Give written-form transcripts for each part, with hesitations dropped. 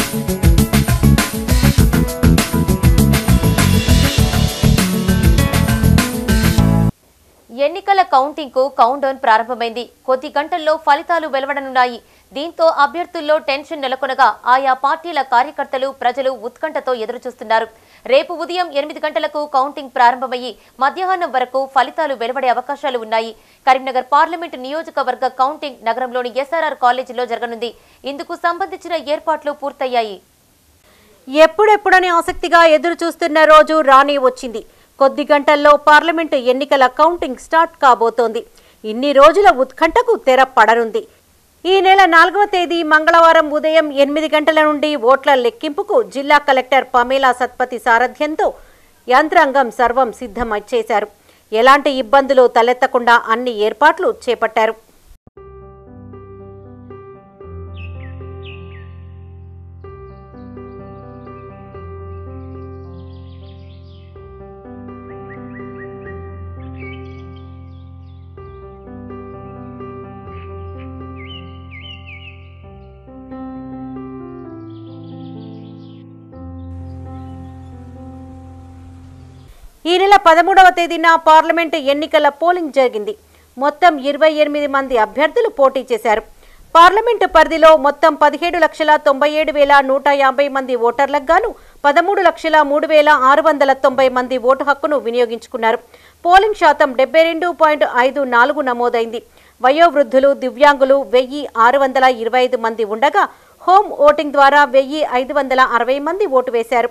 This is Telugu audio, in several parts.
ఎన్నికల కౌంటింగ్ కు కౌంట్ డౌన్ ప్రారంభమైంది. కొద్ది గంటల్లో ఫలితాలు వెలువడనున్నాయి. దీంతో అభ్యర్థుల్లో టెన్షన్ నెలకొనగా ఆయా పార్టీల కార్యకర్తలు ప్రజలు ఉత్కంఠతో ఎదురుచూస్తున్నారు. రేపు ఉదయం 8 గంటలకు కౌంటింగ్ ప్రారంభమయ్యి మధ్యాహ్నం వరకు ఫలితాలు వెలువడే అవకాశాలు ఉన్నాయి. కరీంనగర్ పార్లమెంటు నియోజకవర్గ కౌంటింగ్ నగరంలోని ఎస్ఆర్ఆర్ కాలేజీలో జరగనుంది. ఇందుకు సంబంధించిన ఏర్పాట్లు పూర్తయ్యాయి. ఎప్పుడెప్పుడని ఆసక్తిగా ఎదురుచూస్తున్న రోజు రాని వచ్చింది. కొద్ది గంటల్లో పార్లమెంటు ఎన్నికల కౌంటింగ్ స్టార్ట్ కాబోతోంది. ఇన్ని రోజుల ఉత్కంఠకు తెర పడనుంది. ఈ నెల 4వ తేదీ మంగళవారం ఉదయం 8 గంటల నుండి ఓట్ల లెక్కింపుకు జిల్లా కలెక్టర్ పమేలా సత్పతి సారథ్యంతో యంత్రాంగం సర్వం సిద్ధం చేశారు. ఎలాంటి ఇబ్బందులు తలెత్తకుండా అన్ని ఏర్పాట్లు చేపట్టారు. ఈ నెల 13వ తేదీన పార్లమెంటు ఎన్నికల పోలింగ్ జరిగింది. మొత్తం 28 మంది అభ్యర్థులు పోటీ చేశారు. పార్లమెంటు పరిధిలో మొత్తం 17,97,150 మంది ఓటర్లకు గాను 13,03,690 మంది ఓటు హక్కును వినియోగించుకున్నారు. పోలింగ్ శాతం 72.54 నమోదైంది. వయోవృద్ధులు, దివ్యాంగులు 1,625 మంది ఉండగా హోమ్ ఓటింగ్ ద్వారా 1,560 మంది ఓటు వేశారు.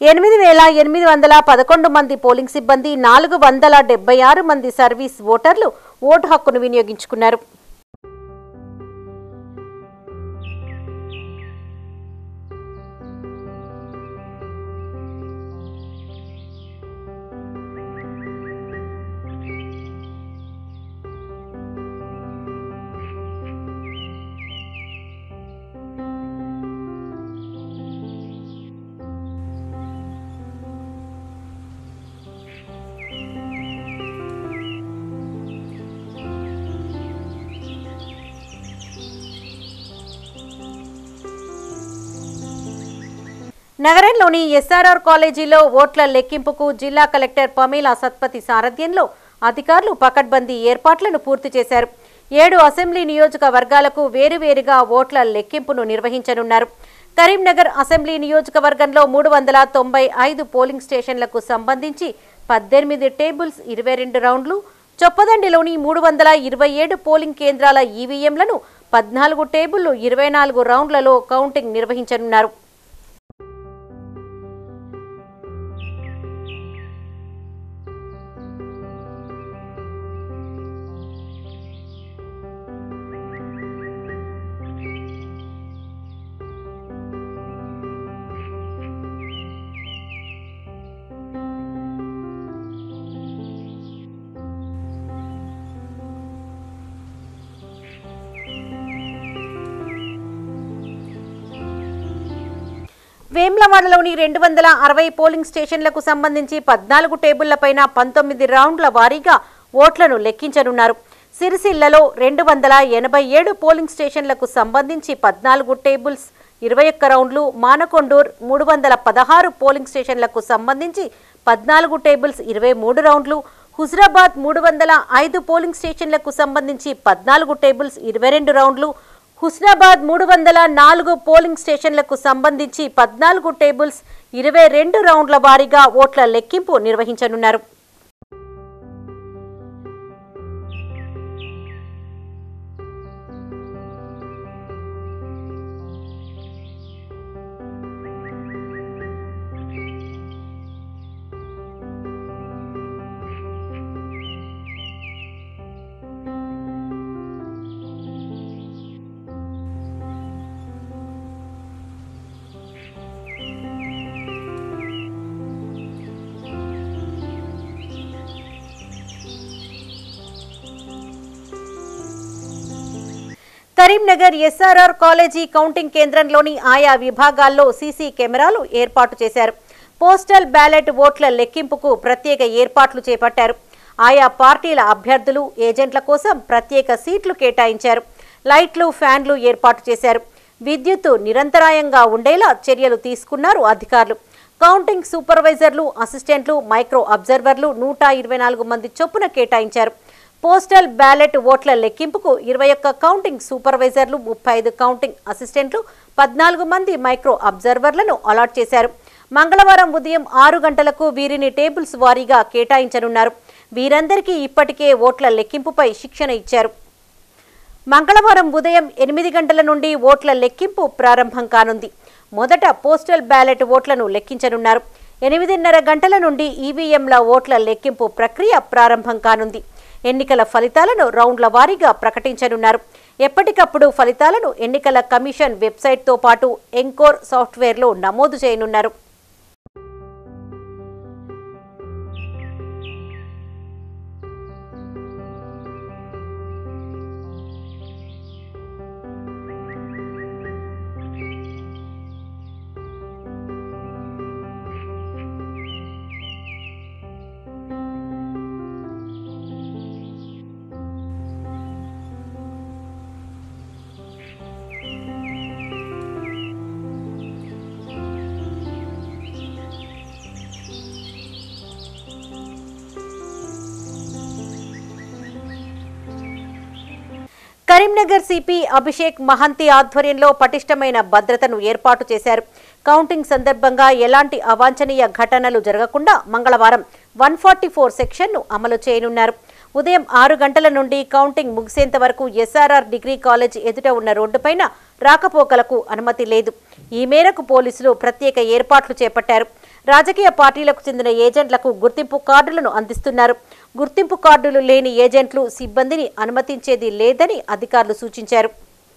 8,811 మంది పోలింగ్ సిబ్బంది, 476 మంది సర్వీస్ ఓటర్లు ఓటు హక్కును వినియోగించుకున్నారు. నగరంలోని ఎస్ఆర్ఆర్ కాలేజీలో ఓట్ల లెక్కింపుకు జిల్లా కలెక్టర్ పమేలా సత్పతి సారథ్యంలో అధికారులు పకడ్బందీ ఏర్పాట్లను పూర్తి చేశారు. 7 అసెంబ్లీ నియోజకవర్గాలకు వేరువేరుగా ఓట్ల లెక్కింపును నిర్వహించనున్నారు. కరీంనగర్ అసెంబ్లీ నియోజకవర్గంలో 395 పోలింగ్ స్టేషన్లకు సంబంధించి 18 టేబుల్స్ 22 రౌండ్లు, చొప్పదండిలోని 327 పోలింగ్ కేంద్రాల ఈవీఎంలను 14 టేబుళ్లు 24 రౌండ్లలో కౌంటింగ్ నిర్వహించనున్నారు. వేమ్లవాడలోని 260 పోలింగ్ స్టేషన్లకు సంబంధించి 14 టేబుళ్లపైన 19 రౌండ్ల వారీగా ఓట్లను లెక్కించనున్నారు. సిరిసిల్లలో 287 పోలింగ్ స్టేషన్లకు సంబంధించి 14 టేబుల్స్ 21 రౌండ్లు, మానకొండూర్ 316 పోలింగ్ స్టేషన్లకు సంబంధించి 14 టేబుల్స్ 23 రౌండ్లు, హుజరాబాద్ 305 పోలింగ్ స్టేషన్లకు సంబంధించి 14 టేబుల్స్ 22 రౌండ్లు, హుస్నాబాద్ 304 పోలింగ్ స్టేషన్లకు సంబంధించి 14 టేబుల్స్ 22 రౌండ్ల వారీగా ఓట్ల లెక్కింపు నిర్వహించనున్నారు. కరీంనగర్ ఎస్ఆర్ఆర్ కాలేజీ కౌంటింగ్ కేంద్రంలోని ఆయా విభాగాల్లో సీసీ కెమెరాలు ఏర్పాటు చేశారు. పోస్టల్ బ్యాలెట్ ఓట్ల లెక్కింపుకు ప్రత్యేక ఏర్పాట్లు చేపట్టారు. ఆయా పార్టీల అభ్యర్థులు, ఏజెంట్ల కోసం ప్రత్యేక సీట్లు కేటాయించారు. లైట్లు, ఫ్యాన్లు ఏర్పాటు చేశారు. విద్యుత్తు నిరంతరాయంగా ఉండేలా చర్యలు తీసుకున్నారు అధికారులు. కౌంటింగ్ సూపర్వైజర్లు, అసిస్టెంట్లు, మైక్రో అబ్జర్వర్లు 124 మంది చొప్పున కేటాయించారు. పోస్టల్ బ్యాలెట్ ఓట్ల లెక్కింపుకు 21 కౌంటింగ్ సూపర్వైజర్లు, 35 కౌంటింగ్ అసిస్టెంట్లు, 14 మంది మైక్రో అబ్జర్వర్లను అలాట్ చేశారు. మంగళవారం ఉదయం 6 గంటలకు వీరిని టేబుల్స్ వారీగా కేటాయించనున్నారు. వీరందరికీ ఇప్పటికే ఓట్ల లెక్కింపుపై శిక్షణ ఇచ్చారు. మంగళవారం ఉదయం 8 గంటల నుండి ఓట్ల లెక్కింపు ప్రారంభం కానుంది. మొదట పోస్టల్ బ్యాలెట్ ఓట్లను లెక్కించనున్నారు. 8:30 గంటల నుండి ఈవీఎంల ఓట్ల లెక్కింపు ప్రక్రియ ప్రారంభం కానుంది. ఎన్నికల ఫలితాలను రౌండ్ల వారీగా ప్రకటించనున్నారు. ఎప్పటికప్పుడు ఫలితాలను ఎన్నికల కమిషన్ వెబ్సైట్తో పాటు ఎంకోర్ సాఫ్ట్వేర్లో నమోదు చేయనున్నారు. కరీంనగర్ సిపి అభిషేక్ మహంతి ఆధ్వర్యంలో పటిష్టమైన భద్రతను ఏర్పాటు చేశారు. కౌంటింగ్ సందర్భంగా ఎలాంటి అవాంఛనీయ ఘటనలు జరగకుండా మంగళవారం 144 సెక్షన్ను అమలు చేయనున్నారు. ఉదయం 6 గంటల నుండి కౌంటింగ్ ముగిసేంత వరకు ఎస్ఆర్ఆర్ డిగ్రీ కాలేజ్ ఎదుట ఉన్న రోడ్డుపైన రాకపోకలకు అనుమతి లేదు. ఈ మేరకు పోలీసులు ప్రత్యేక ఏర్పాట్లు చేపట్టారు. రాజకీయ పార్టీలకు చెందిన ఏజెంట్లకు గుర్తింపు కార్డులను అందిస్తున్నారు. గుర్తింపు కార్డులు లేని ఏజెంట్లు, సిబ్బందిని అనుమతించేది లేదని అధికారులు సూచించారు.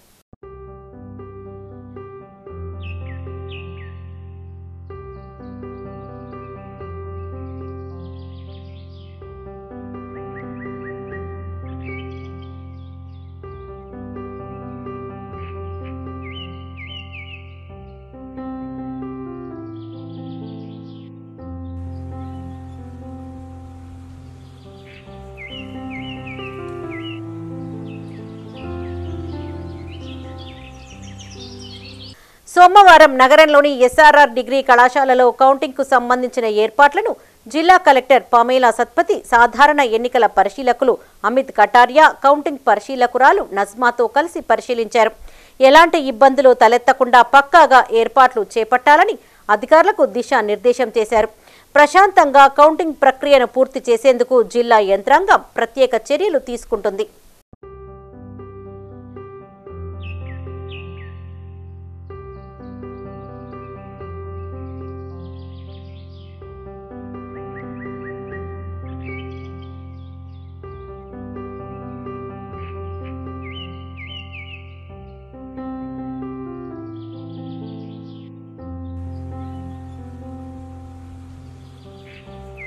సోమవారం నగరంలోని ఎస్ఆర్ఆర్ డిగ్రీ కళాశాలలో కౌంటింగ్కు సంబంధించిన ఏర్పాట్లను జిల్లా కలెక్టర్ పమేలా సత్పతి, సాధారణ ఎన్నికల పరిశీలకులు అమిత్ కటారియా, కౌంటింగ్ పరిశీలకురాలు నజ్మాతో కలిసి పరిశీలించారు. ఎలాంటి ఇబ్బందులు తలెత్తకుండా పక్కాగా ఏర్పాట్లు చేపట్టాలని అధికారులకు దిశానిర్దేశం చేశారు. ప్రశాంతంగా కౌంటింగ్ ప్రక్రియను పూర్తి చేసేందుకు జిల్లా యంత్రాంగం ప్రత్యేక చర్యలు తీసుకుంటుంది.